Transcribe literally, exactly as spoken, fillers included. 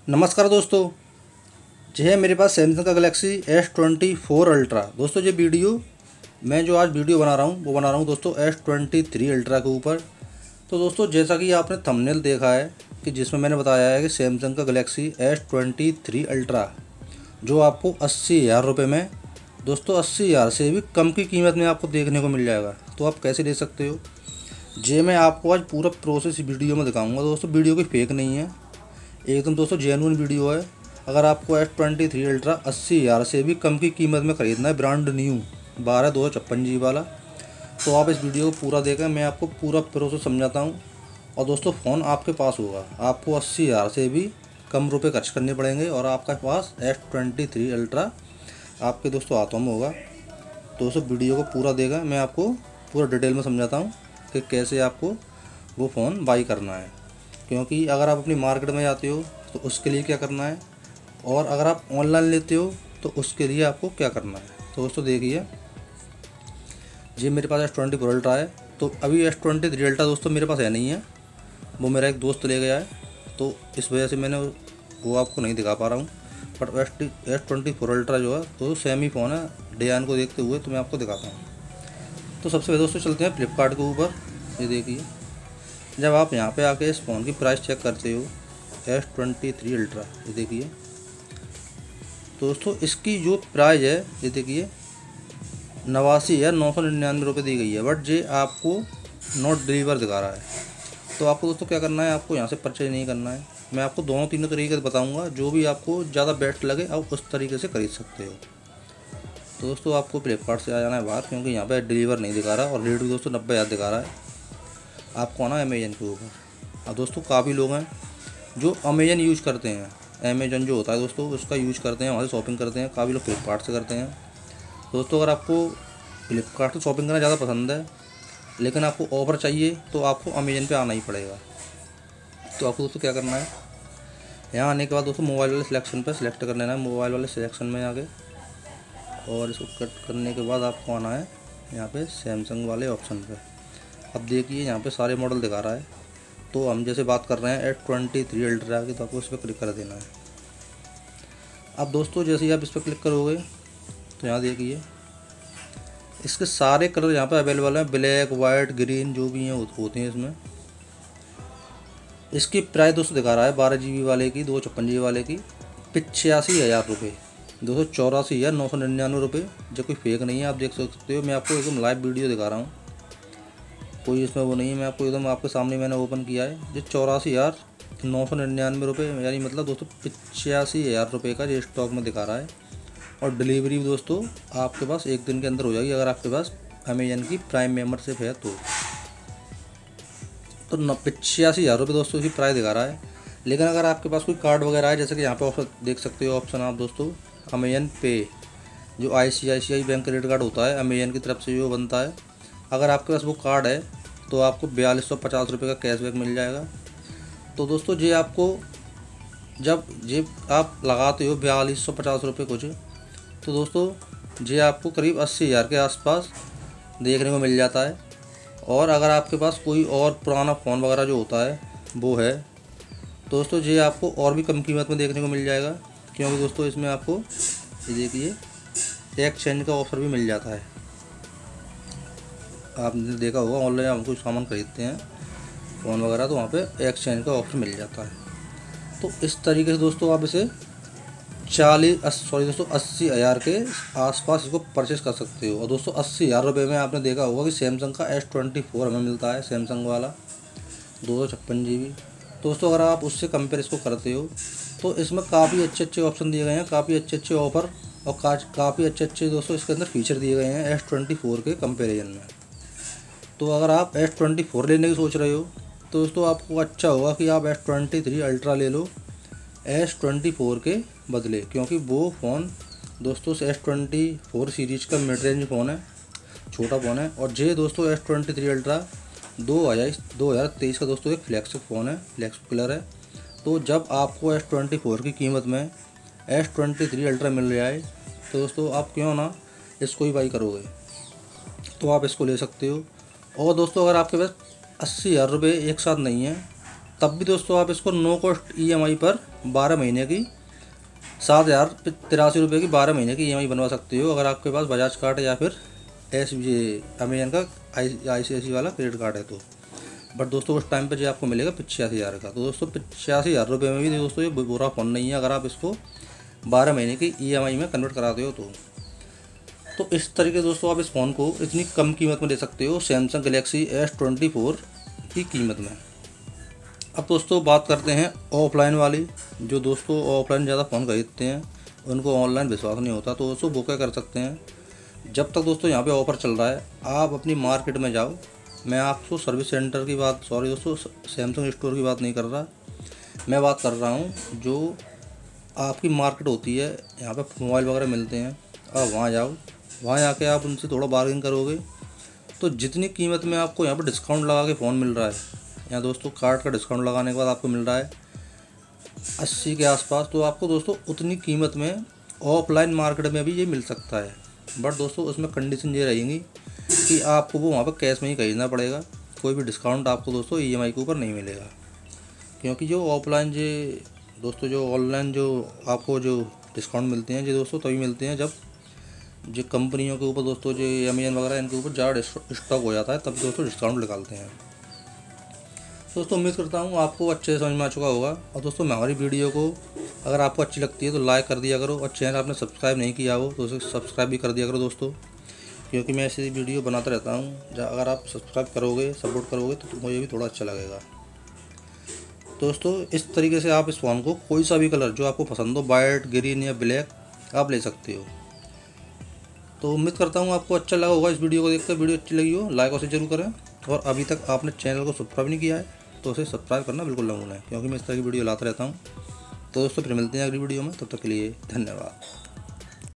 नमस्कार दोस्तों, जो है मेरे पास सैमसंग का Galaxy S twenty four ultra. दोस्तों ये वीडियो मैं जो आज वीडियो बना रहा हूँ वो बना रहा हूँ दोस्तों एस ट्वेंटी थ्री अल्ट्रा के ऊपर। तो दोस्तों जैसा कि आपने थंबनेल देखा है कि जिसमें मैंने बताया है कि सैमसंग का Galaxy S twenty three ultra जो आपको अस्सी हज़ार रुपये में दोस्तों अस्सी हज़ार से भी कम की कीमत में आपको देखने को मिल जाएगा। तो आप कैसे ले सकते हो, ये मैं आपको आज पूरा प्रोसेस वीडियो में दिखाऊंगा। दोस्तों वीडियो कोई फेक नहीं है, एकदम दोस्तों जेन्युइन वीडियो है। अगर आपको एस ट्वेंटी थ्री अल्ट्रा अस्सी हज़ार से भी कम की कीमत में ख़रीदना है, ब्रांड न्यू बारह दो सौ छप्पन जी वाला, तो आप इस वीडियो को पूरा देखें। मैं आपको पूरा प्रोसेस समझाता हूँ। और दोस्तों फ़ोन आपके पास होगा, आपको अस्सी हज़ार से भी कम रुपए खर्च करने पड़ेंगे और आपके पास एस ट्वेंटी थ्री अल्ट्रा आपके दोस्तों हाथों में होगा। दोस्तों वीडियो को पूरा देगा, मैं आपको पूरा डिटेल में समझाता हूँ कि कैसे आपको वो फ़ोन बाई करना है। क्योंकि अगर आप अपनी मार्केट में जाते हो तो उसके लिए क्या करना है, और अगर आप ऑनलाइन लेते हो तो उसके लिए आपको क्या करना है। तो दोस्तों देखिए, जी मेरे पास एस ट्वेंटी फोर अल्ट्रा है। तो अभी एस ट्वेंटी थ्री अल्ट्रा दोस्तों मेरे पास है नहीं है, वो मेरा एक दोस्त ले गया है, तो इस वजह से मैंने वो आपको नहीं दिखा पा रहा हूँ। But S S twenty four ultra जो है तो सेम ही फ़ोन है, डिजाइन को देखते हुए तो मैं आपको दिखाता हूँ। तो सबसे पहले दोस्तों चलते हैं फ्लिपकार्ट के ऊपर। ये देखिए, जब आप यहाँ पे आके इस फ़ोन की प्राइस चेक करते हो एस ट्वेंटी थ्री अल्ट्रा, ये देखिए दोस्तों इसकी जो प्राइस है ये देखिए नवासी हज़ार नौ सौ निन्यानवे रुपये दी गई है। बट ये आपको नॉट डिलीवर दिखा रहा है। तो आपको दोस्तों क्या करना है, आपको यहाँ से परचेज नहीं करना है। मैं आपको दोनों तीनों तरीके से बताऊँगा, जो भी आपको ज़्यादा बेस्ट लगे आप उस तरीके से खरीद सकते हो। तो दोस्तों आपको फ्लिपकार्ट से आ जाना है बाहर, क्योंकि यहाँ पर डिलीवर नहीं दिखा रहा और रेट भी दोस्तों नब्बे हज़ार दिखा रहा है। आपको आना अमेजन के ऊपर। अब दोस्तों काफ़ी लोग हैं जो अमेजन यूज़ करते हैं, अमेजन जो होता है दोस्तों उसका यूज़ करते हैं, वहाँ से शॉपिंग करते हैं। काफ़ी लोग फ्लिपकार्ट से करते हैं। दोस्तों अगर आपको फ्लिपकार्ट से शॉपिंग करना ज़्यादा पसंद है लेकिन आपको ऑफर चाहिए तो आपको अमेजन पे आना ही पड़ेगा। तो आपको दोस्तों क्या करना है, यहाँ आने के बाद दोस्तों मोबाइल वाले सिलेक्शन पर सिलेक्ट कर लेना है। मोबाइल वाले सिलेक्शन में आके और इसको कट करने के बाद आपको आना है यहाँ पर सैमसंग वाले ऑप्शन पर। अब देखिए यहाँ पे सारे मॉडल दिखा रहा है। तो हम जैसे बात कर रहे हैं एस ट्वेंटी थ्री अल्ट्रा की, तो आपको इस पर क्लिक कर देना है। अब दोस्तों जैसे ही आप इस पर क्लिक करोगे तो यहाँ देखिए इसके सारे कलर यहाँ पे अवेलेबल हैं, ब्लैक वाइट ग्रीन जो भी हैं होते हैं इसमें। इसकी प्राइस दोस्तों दिखा रहा है बारह जी बी वाले की, दो छप्पन जी बी वाले की पिचासी हज़ार रुपये, दो सौ चौरासी हज़ार नौ सौ निन्यानवे रुपये। जो कोई फेक नहीं है, आप देख सकते हो। मैं आपको एकदम लाइव वीडियो दिखा रहा हूँ, कोई इसमें वो नहीं है। मैं आपको एकदम आपके सामने मैंने ओपन किया है। ये चौरासी हज़ार नौ सौ निन्यानवे रुपये, यानी मतलब दोस्तों पचासी हज़ार रुपये का ये स्टॉक में दिखा रहा है। और डिलीवरी दोस्तों आपके पास एक दिन के अंदर हो जाएगी, अगर आपके पास अमेजन की प्राइम मेंबरशिप है तो तो न पचासी हज़ार रुपये दोस्तों इसकी प्राइस दिखा रहा है। लेकिन अगर आपके पास कोई कार्ड वगैरह है, जैसे कि यहाँ पे ऑप्शन देख सकते हो, ऑप्शन आप दोस्तों अमेजन पे, जो I C I C I bank credit card होता है अमेजन की तरफ से जो बनता है, अगर आपके पास वो कार्ड है तो आपको बयालीस सौ पचास रुपये का कैशबैक मिल जाएगा। तो दोस्तों ये आपको जब ये आप लगाते हो बयालीस सौ पचास रुपये कुछ, तो दोस्तों ये आपको करीब अस्सी हज़ार के आसपास देखने को मिल जाता है। और अगर आपके पास कोई और पुराना फ़ोन वगैरह जो होता है वो है, दोस्तों ये आपको और भी कम कीमत में देखने को मिल जाएगा। क्योंकि दोस्तों इसमें आपको ये देखिए एक्सचेंज का ऑफ़र भी मिल जाता है। आपने देखा होगा ऑनलाइन हम कोई सामान खरीदते हैं फ़ोन वगैरह, तो वहाँ पे एक्सचेंज का ऑफर मिल जाता है। तो इस तरीके से दोस्तों आप इसे चालीस सॉरी दोस्तों अस्सी हज़ार के आसपास इसको परचेस कर सकते हो। और दोस्तों अस्सी हज़ार रुपये में आपने देखा होगा कि सैमसंग का एस ट्वेंटी फोर हमें मिलता है, सैमसंग वाला दो सौ छप्पन जी बी। दोस्तों अगर आप उससे कंपेयर इसको करते हो तो इसमें काफ़ी अच्छे अच्छे ऑप्शन दिए गए हैं, काफ़ी अच्छे अच्छे ऑफ़र और काफ़ी अच्छे अच्छे दोस्तों इसके अंदर फीचर दिए गए हैं एस ट्वेंटी फोर के कंपेरिजन में। तो अगर आप एस ट्वेंटी फोर लेने की सोच रहे हो तो दोस्तों आपको अच्छा होगा कि आप एस ट्वेंटी थ्री अल्ट्रा ले लो एस ट्वेंटी फोर के बदले। क्योंकि वो फ़ोन दोस्तों एस ट्वेंटी फोर सीरीज़ का मिड रेंज फ़ोन है, छोटा फ़ोन है। और ये दोस्तों एस ट्वेंटी थ्री अल्ट्रा दो हज़ार दो हज़ार तेईस का दोस्तों एक फ्लैगशिप फ़ोन है, फ्लैगशिप कलर है। तो जब आपको एस ट्वेंटी फोर की कीमत में एस ट्वेंटी थ्री अल्ट्रा मिल रहा है तो दोस्तों आप क्यों ना इसको ही बाई करोगे, तो आप इसको ले सकते हो। और दोस्तों अगर आपके पास अस्सी हज़ार रुपये एक साथ नहीं है तब भी दोस्तों आप इसको नो कॉस्ट ईएमआई पर बारह महीने की सात हज़ार तिरासी रुपये की बारह महीने की ईएमआई बनवा सकते हो, अगर आपके पास बजाज कार्ड या फिर एस ये अमेजन का आई आई सी आई सी वाला क्रेडिट कार्ड है तो। बट दोस्तों उस टाइम पे जो आपको मिलेगा पचासी हज़ार का। तो दोस्तों पचासी हज़ार रुपये में भी दोस्तों ये बुरा फ़ोन नहीं है अगर आप इसको बारह महीने की ईएमआई में कन्वर्ट कराते हो तो। तो इस तरीके दोस्तों आप इस फ़ोन को इतनी कम कीमत में ले सकते हो Samsung Galaxy S twenty four की कीमत में। अब दोस्तों बात करते हैं ऑफलाइन वाली। जो दोस्तों ऑफलाइन ज़्यादा फ़ोन खरीदते हैं उनको ऑनलाइन विश्वास नहीं होता, तो दोस्तों वो क्या कर सकते हैं, जब तक दोस्तों यहाँ पे ऑफ़र चल रहा है आप अपनी मार्केट में जाओ। मैं आपको सर्विस सेंटर की बात, सॉरी दोस्तों सैमसंग स्टोर की बात नहीं कर रहा, मैं बात कर रहा हूँ जो आपकी मार्केट होती है, यहाँ पे मोबाइल वगैरह मिलते हैं, आप वहाँ जाओ, वहाँ जाके आप उनसे थोड़ा बार्गेन करोगे तो जितनी कीमत में आपको यहाँ पर डिस्काउंट लगा के फ़ोन मिल रहा है, यहाँ दोस्तों कार्ड का डिस्काउंट लगाने के बाद आपको मिल रहा है अस्सी के आसपास, तो आपको दोस्तों उतनी कीमत में ऑफलाइन मार्केट में भी ये मिल सकता है। बट दोस्तों उसमें कंडीशन ये रहेंगी कि आपको वो वहाँ पर कैश में ही खरीदना पड़ेगा, कोई भी डिस्काउंट आपको दोस्तों ईएमआई के ऊपर नहीं मिलेगा। क्योंकि जो ऑफलाइन जो दोस्तों जो ऑनलाइन जो आपको जो डिस्काउंट मिलते हैं जो दोस्तों तभी मिलते हैं जब जो कंपनियों के ऊपर दोस्तों जो अमेजन वगैरह इनके ऊपर ज़्यादा स्टॉक हो जाता है, तब दोस्तों डिस्काउंट निकालते हैं। दोस्तों उम्मीद करता हूँ आपको अच्छे से समझ में आ चुका होगा। और दोस्तों हमारी वीडियो को अगर आपको अच्छी लगती है तो लाइक कर दिया करो, और चैनल आपने सब्सक्राइब नहीं किया हो तो उसे सब्सक्राइब भी कर दिया करो दोस्तों, क्योंकि मैं ऐसी वीडियो बनाता रहता हूँ। अगर आप सब्सक्राइब करोगे, सपोर्ट करोगे तो मुझे भी थोड़ा अच्छा लगेगा। दोस्तों इस तरीके से आप इस फ़ोन को कोई सा भी कलर जो आपको पसंद हो, वाइट, ग्रीन या ब्लैक, आप ले सकते हो। तो उम्मीद करता हूँ आपको अच्छा लगा होगा इस वीडियो को देखकर। वीडियो अच्छी लगी हो लाइक और शेयर जरूर करें, और अभी तक आपने चैनल को सब्सक्राइब नहीं किया है तो उसे सब्सक्राइब करना बिल्कुल ना भूलें, क्योंकि मैं इस तरह की वीडियो लाता रहता हूँ। तो दोस्तों फिर मिलते हैं अगली वीडियो में, तब तक के लिए धन्यवाद।